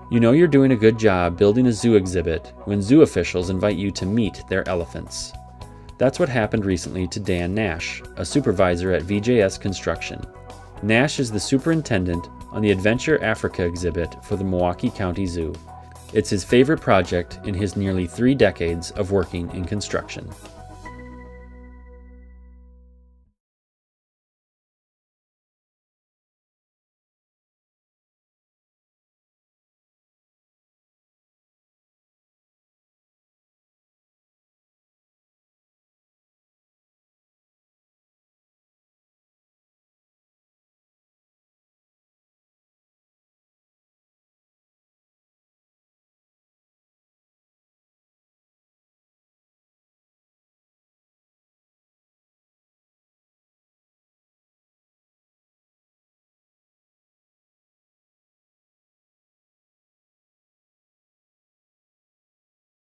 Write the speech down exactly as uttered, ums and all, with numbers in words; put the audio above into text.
You know you're doing a good job building a zoo exhibit when zoo officials invite you to meet their elephants. That's what happened recently to Dan Nash, a supervisor at V J S Construction. Nash is the superintendent on the Adventure Africa exhibit for the Milwaukee County Zoo. It's his favorite project in his nearly three decades of working in construction.